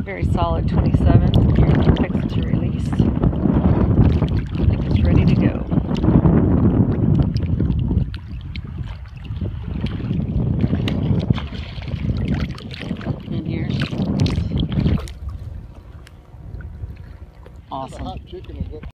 very solid 27. Fixed to release. I think it's ready to go. And here she goes. Awesome.